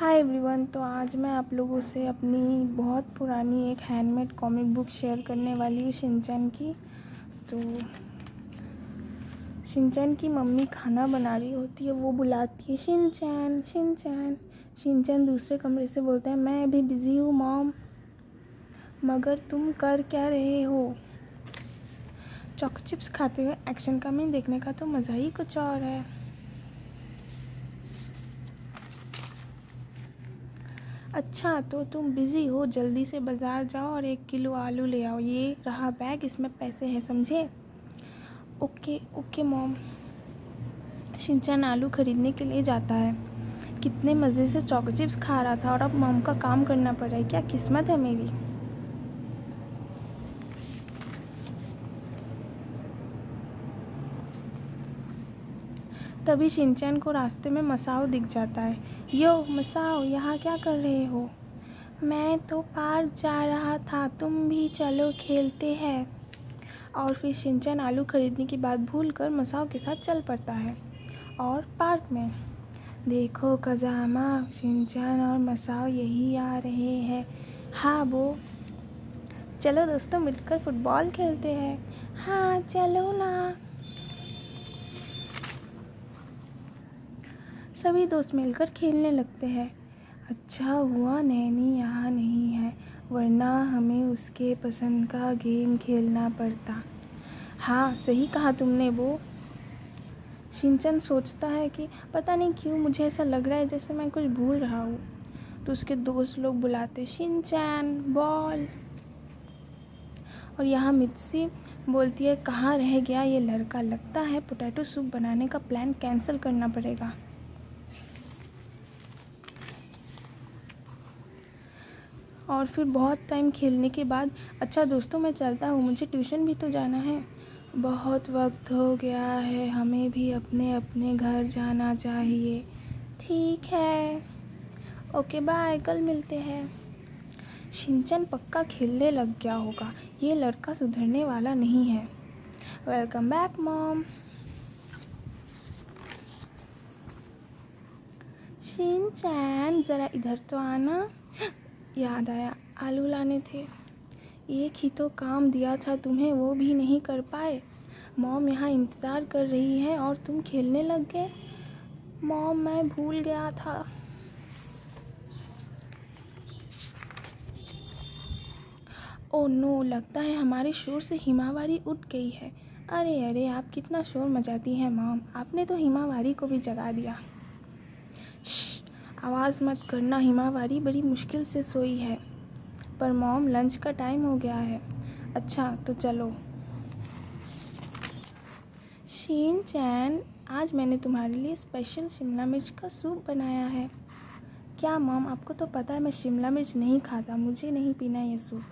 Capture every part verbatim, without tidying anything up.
Hi everyone. तो आज मैं आप लोगों से अपनी बहुत पुरानी एक हैंडमेड कॉमिक बुक शेयर करने वाली हूँ, शिनचैन की। तो शिनचैन की मम्मी खाना बना रही होती है, वो बुलाती है शिनचैन शिनचैन। शिनचैन दूसरे कमरे से बोलता है, मैं अभी बिज़ी हूँ मॉम। मगर तुम कर क्या रहे हो? चॉको चिप्स खाते हुए एक्शन कमिंग देखने का तो मज़ा ही कुछ और है। अच्छा, तो तुम बिज़ी हो, जल्दी से बाज़ार जाओ और एक किलो आलू ले आओ। ये रहा बैग, इसमें पैसे हैं, समझे? Okay okay mom. शिनचैन आलू खरीदने के लिए जाता है। कितने मज़े से चॉको चिप्स खा रहा था और अब मॉम का काम करना पड़ रहा है। क्या किस्मत है मेरी। तभी शिनचैन को रास्ते में मसाओ दिख जाता है। यो मसाओ, यहाँ क्या कर रहे हो? मैं तो पार्क जा रहा था, तुम भी चलो खेलते हैं। और फिर शिनचैन आलू खरीदने की बात भूलकर मसाओ के साथ चल पड़ता है। और पार्क में देखो कज़ामा, शिनचैन और मसाओ यही आ रहे हैं। हाँ वो, चलो दोस्तों मिलकर फुटबॉल खेलते हैं। हाँ चलो ना। सभी दोस्त मिलकर खेलने लगते हैं। अच्छा हुआ नैनी यहाँ नहीं है, वरना हमें उसके पसंद का गेम खेलना पड़ता। हाँ सही कहा तुमने। वो शिनचैन सोचता है कि पता नहीं क्यों मुझे ऐसा लग रहा है जैसे मैं कुछ भूल रहा हूँ। तो उसके दोस्त लोग बुलाते, शिनचैन बॉल। और यहाँ मित्सी बोलती है, कहाँ रह गया ये लड़का? लगता है पोटैटो सूप बनाने का प्लान कैंसिल करना पड़ेगा। और फिर बहुत टाइम खेलने के बाद, अच्छा दोस्तों मैं चलता हूँ, मुझे ट्यूशन भी तो जाना है। बहुत वक्त हो गया है, हमें भी अपने अपने घर जाना चाहिए। ठीक है, ओके बाय, कल मिलते हैं। शिनचैन पक्का खेलने लग गया होगा, ये लड़का सुधरने वाला नहीं है। Welcome back mom. शिनचैन ज़रा इधर तो आना। याद आया, आलू लाने थे। एक ही तो काम दिया था तुम्हें, वो भी नहीं कर पाए। मॉम यहाँ इंतज़ार कर रही है और तुम खेलने लग गए। मॉम मैं भूल गया था। ओह नो, लगता है हमारे शोर से हिमावारी उठ गई है। अरे अरे, आप कितना शोर मचाती हैं मॉम, आपने तो हिमावारी को भी जगा दिया। आवाज़ मत करना, हिमावारी बड़ी मुश्किल से सोई है। पर मॉम लंच का टाइम हो गया है। अच्छा तो चलो। शिनचैन, आज मैंने तुम्हारे लिए स्पेशल शिमला मिर्च का सूप बनाया है। क्या मॉम, आपको तो पता है मैं शिमला मिर्च नहीं खाता, मुझे नहीं पीना ये सूप।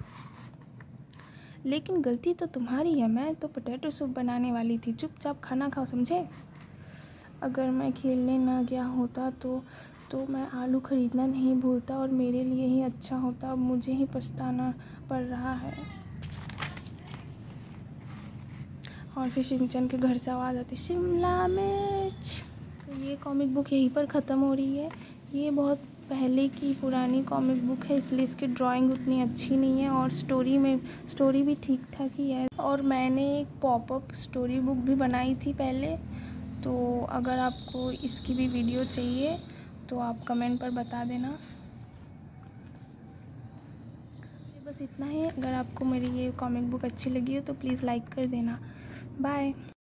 लेकिन गलती तो तुम्हारी है, मैं तो पोटैटो सूप बनाने वाली थी। चुपचाप खाना खाओ, समझे? अगर मैं खेलने ना गया होता तो तो मैं आलू ख़रीदना नहीं भूलता और मेरे लिए ही अच्छा होता। अब मुझे ही पछताना पड़ रहा है। और फिर शिनचैन के घर से आवाज़ आती, शिमला मिर्च। तो ये कॉमिक बुक यहीं पर ख़त्म हो रही है। ये बहुत पहले की पुरानी कॉमिक बुक है, इसलिए इसकी ड्राइंग उतनी अच्छी नहीं है और स्टोरी में स्टोरी भी ठीक ठाक ही है। और मैंने एक पॉपअप स्टोरी बुक भी बनाई थी पहले, तो अगर आपको इसकी भी वीडियो चाहिए तो आप कमेंट पर बता देना। बस इतना ही। अगर आपको मेरी ये कॉमिक बुक अच्छी लगी हो तो प्लीज़ लाइक कर देना। बाय।